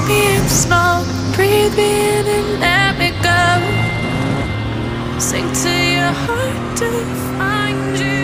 me in the smoke, breathe me in and let me go. Sink to your heart to find you.